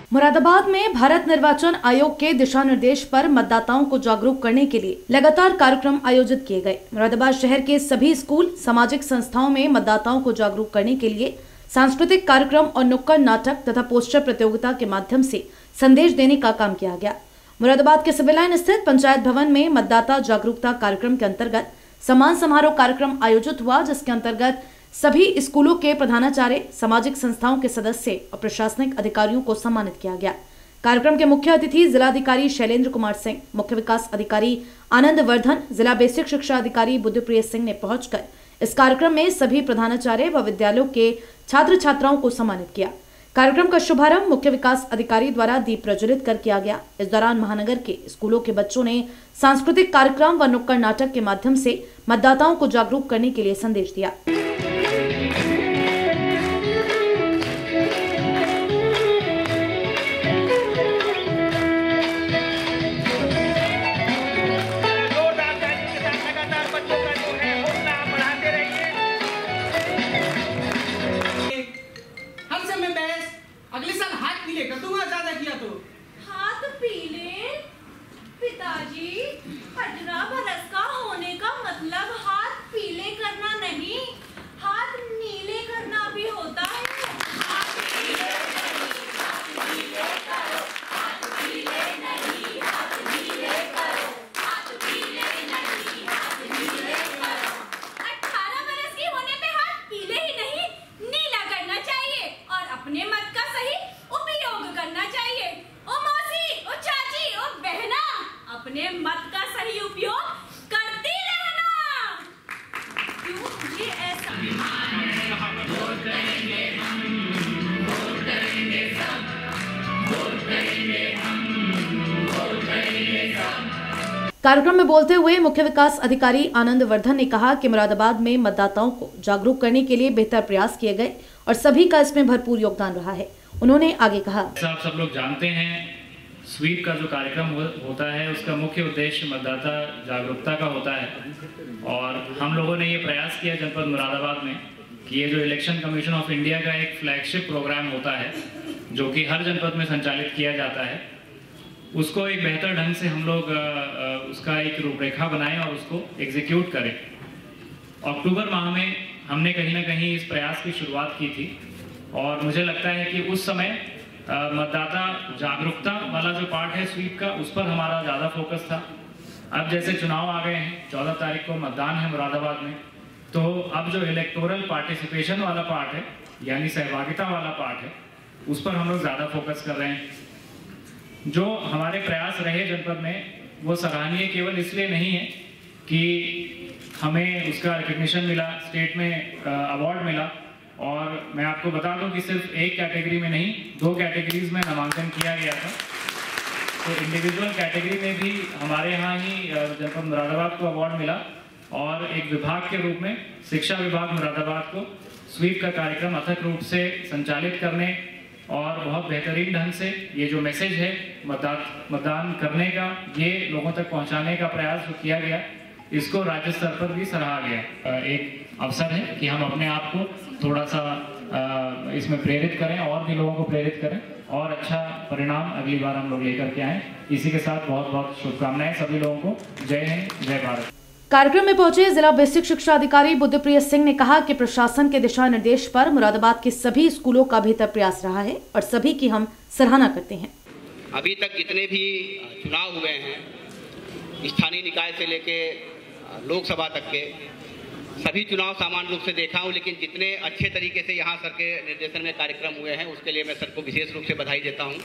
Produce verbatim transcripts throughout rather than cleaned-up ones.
मुरादाबाद में भारत निर्वाचन आयोग के दिशा निर्देश पर मतदाताओं को जागरूक करने के लिए लगातार कार्यक्रम आयोजित किए गए। मुरादाबाद शहर के सभी स्कूल, सामाजिक संस्थाओं में मतदाताओं को जागरूक करने के लिए सांस्कृतिक कार्यक्रम और नुक्कड़ नाटक तथा पोस्टर प्रतियोगिता के माध्यम से संदेश देने का काम किया गया। मुरादाबाद के सिविल लाइन स्थित पंचायत भवन में मतदाता जागरूकता कार्यक्रम के अंतर्गत सम्मान समारोह कार्यक्रम आयोजित हुआ, जिसके अंतर्गत सभी स्कूलों के प्रधानाचार्य, सामाजिक संस्थाओं के सदस्य और प्रशासनिक अधिकारियों को सम्मानित किया गया। कार्यक्रम के मुख्य अतिथि जिलाधिकारी शैलेंद्र कुमार सिंह, मुख्य विकास अधिकारी आनंद वर्धन, जिला बेसिक शिक्षा अधिकारी बुद्धप्रिय सिंह ने पहुंचकर इस कार्यक्रम में सभी प्रधानाचार्य व विद्यालयों के छात्र छात्राओं को सम्मानित किया। कार्यक्रम का शुभारंभ मुख्य विकास अधिकारी द्वारा दीप प्रज्वलित कर किया गया। इस दौरान महानगर के स्कूलों के बच्चों ने सांस्कृतिक कार्यक्रम व नुक्कड़ नाटक के माध्यम से मतदाताओं को जागरूक करने के लिए संदेश दिया। अगले साल हाथ पीले कर दूंगा, ज्यादा किया तो। हाथ पीले? पिताजी, अठारह बरस का होने का मतलब हाथ पीले करना नहीं, हाथ नीले करना भी होता है। हाथ पीले नहीं, हाथ पीले करो, हाथ पीले नहीं, हाथ पीले करो, हाथ पीले नहीं, हाथ पीले करो। अठारह बरस की होने पे हाथ पीले ही नहीं, नीला करना चाहिए और अपने मत का सही उपयोग करना चाहिए। ओ मौसी, ओ चाची, ओ बहना, अपने मत का सही उपयोग करती रहना। क्यों मुझे ऐसा वोट करेंगे हम, वोट करेंगे सब, वोट करेंगे हम, वोट करेंगे सब। कार्यक्रम में बोलते हुए मुख्य विकास अधिकारी आनंद वर्धन ने कहा कि मुरादाबाद में मतदाताओं को जागरूक करने के लिए बेहतर प्रयास किए गए और सभी का इसमें भरपूर योगदान रहा है। उन्होंने आगे कहा, आप सब लोग जानते हैं, स्वीप का जो कार्यक्रम हो, होता है उसका मुख्य उद्देश्य मतदाता जागरूकता का होता है। और हम लोगों ने ये प्रयास किया जनपद मुरादाबाद में कि ये जो इलेक्शन कमीशन ऑफ इंडिया का एक फ्लैगशिप प्रोग्राम होता है जो कि हर जनपद में संचालित किया जाता है, उसको एक बेहतर ढंग से हम लोग उसका एक रूपरेखा बनाएं और उसको एग्जीक्यूट करें। अक्टूबर माह में हमने कहीं ना कहीं इस प्रयास की शुरुआत की थी और मुझे लगता है कि उस समय मतदाता जागरूकता वाला जो पार्ट है स्वीप का, उस पर हमारा ज़्यादा फोकस था। अब जैसे चुनाव आ गए हैं, चौदह तारीख को मतदान है मुरादाबाद में, तो अब जो इलेक्टोरल पार्टिसिपेशन वाला पार्ट है यानी सहभागिता वाला पार्ट है, उस पर हम लोग ज़्यादा फोकस कर रहे हैं। जो हमारे प्रयास रहे जनपद में वो सराहनीय केवल इसलिए नहीं है कि हमें उसका रिकग्निशन मिला, स्टेट में अवार्ड मिला, और मैं आपको बता दूं कि सिर्फ एक कैटेगरी में नहीं, दो कैटेगरीज में नामांकन किया गया था। तो इंडिविजुअल कैटेगरी में भी हमारे यहाँ ही जनपद मुरादाबाद को अवार्ड मिला और एक विभाग के रूप में शिक्षा विभाग मुरादाबाद को स्वीप का कार्यक्रम अथक रूप से संचालित करने और बहुत बेहतरीन ढंग से ये जो मैसेज है मतदान मतदान करने का, ये लोगों तक पहुँचाने का प्रयास जो किया गया, इसको राज्य स्तर पर भी सराहा गया। एक अवसर है कि हम अपने आप को थोड़ा सा इसमें प्रेरित करें और भी लोगों को प्रेरित करें और अच्छा परिणाम अगली बार हम लोग लेकर के आएं। इसी के साथ बहुत बहुत शुभकामनाएं सभी लोगों को। जय हिंद, जय भारत। कार्यक्रम में पहुंचे जिला बेसिक शिक्षा अधिकारी बुद्धप्रिय सिंह ने कहा कि प्रशासन के दिशा निर्देश पर मुरादाबाद के सभी स्कूलों का बेहतर प्रयास रहा है और सभी की हम सराहना करते हैं। अभी तक जितने भी चुनाव हुए हैं, स्थानीय निकाय से लेके लोकसभा तक के सभी चुनाव सामान्य रूप से देखा हूं, लेकिन जितने अच्छे तरीके से यहाँ सर के निर्देशन में कार्यक्रम हुए हैं उसके लिए मैं सर को विशेष रूप से बधाई देता हूं।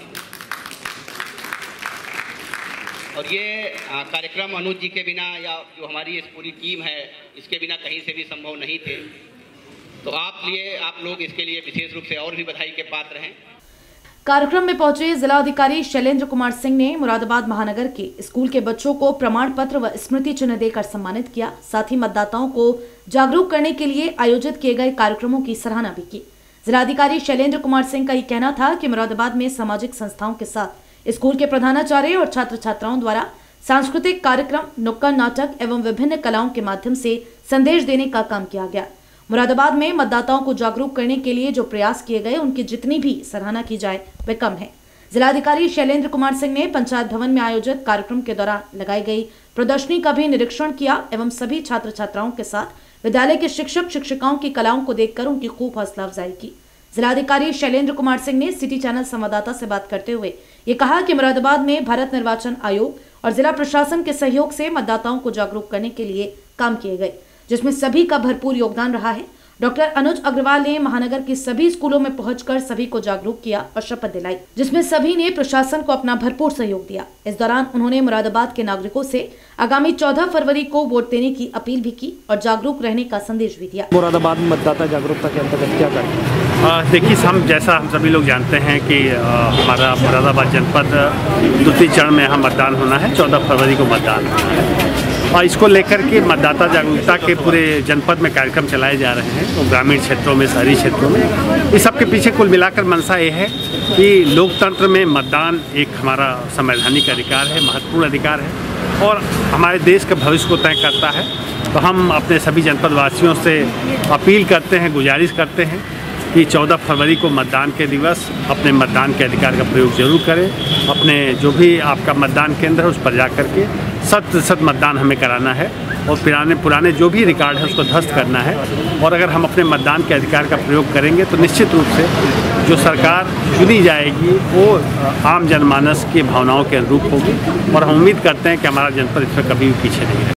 और ये कार्यक्रम अनुज जी के बिना या जो हमारी इस पूरी टीम है इसके बिना कहीं से भी संभव नहीं थे। तो आप लिए आप लोग इसके लिए विशेष रूप से और भी बधाई के पात्र हैं। कार्यक्रम में पहुंचे जिलाधिकारी शैलेंद्र कुमार सिंह ने मुरादाबाद महानगर के स्कूल के बच्चों को प्रमाण पत्र व स्मृति चिन्ह देकर सम्मानित किया। साथ ही मतदाताओं को जागरूक करने के लिए आयोजित किए गए कार्यक्रमों की सराहना भी की। जिलाधिकारी शैलेंद्र कुमार सिंह का ये कहना था कि मुरादाबाद में सामाजिक संस्थाओं के साथ स्कूल के प्रधानाचार्य और छात्र छात्राओं द्वारा सांस्कृतिक कार्यक्रम, नुक्कड़ नाटक एवं विभिन्न कलाओं के माध्यम से संदेश देने का काम किया गया। मुरादाबाद में मतदाताओं को जागरूक करने के लिए जो प्रयास किए गए उनकी जितनी भी सराहना की जाए वह कम है। जिलाधिकारी शैलेंद्र कुमार सिंह ने पंचायत भवन में आयोजित कार्यक्रम के दौरान लगाई गई प्रदर्शनी का भी निरीक्षण किया एवं सभी छात्र छात्राओं के साथ विद्यालय के शिक्षक शिक्षिकाओं की कलाओं को देखकर उनकी खूब हौसला अफजाई की। जिलाधिकारी शैलेंद्र कुमार सिंह ने सिटी चैनल संवाददाता से बात करते हुए ये कहा कि मुरादाबाद में भारत निर्वाचन आयोग और जिला प्रशासन के सहयोग से मतदाताओं को जागरूक करने के लिए काम किए गए, जिसमें सभी का भरपूर योगदान रहा है। डॉक्टर अनुज अग्रवाल ने महानगर के सभी स्कूलों में पहुंचकर सभी को जागरूक किया और शपथ दिलाई, जिसमें सभी ने प्रशासन को अपना भरपूर सहयोग दिया। इस दौरान उन्होंने मुरादाबाद के नागरिकों से आगामी चौदह फरवरी को वोट देने की अपील भी की और जागरूक रहने का संदेश भी दिया। मुरादाबाद में मतदाता जागरूकता के अंतर्गत क्या करें? देखिए, हम जैसा हम सभी लोग जानते हैं कि आ, हमारा मुरादाबाद जनपद द्वितीय चरण में यहाँ मतदान होना है, चौदह फरवरी को मतदान होना है और इसको लेकर के मतदाता जागरूकता के पूरे जनपद में कार्यक्रम चलाए जा रहे हैं। तो ग्रामीण क्षेत्रों में, शहरी क्षेत्रों में, इस सब के पीछे कुल मिलाकर मंशा ये है कि लोकतंत्र में मतदान एक हमारा संवैधानिक अधिकार है, महत्वपूर्ण अधिकार है और हमारे देश के भविष्य को तय करता है। तो हम अपने सभी जनपद वासियों से अपील करते हैं, गुजारिश करते हैं कि चौदह फरवरी को मतदान के दिवस अपने मतदान के अधिकार का प्रयोग जरूर करें। अपने जो भी आपका मतदान केंद्र है उस पर जा कर के शत प्रतिशत मतदान हमें कराना है और पुराने पुराने जो भी रिकॉर्ड है उसको ध्वस्त करना है। और अगर हम अपने मतदान के अधिकार का प्रयोग करेंगे तो निश्चित रूप से जो सरकार चुनी जाएगी वो आम जनमानस की भावनाओं के अनुरूप होगी और हम उम्मीद करते हैं कि हमारा जनपद इसमें कभी भी पीछे नहीं है।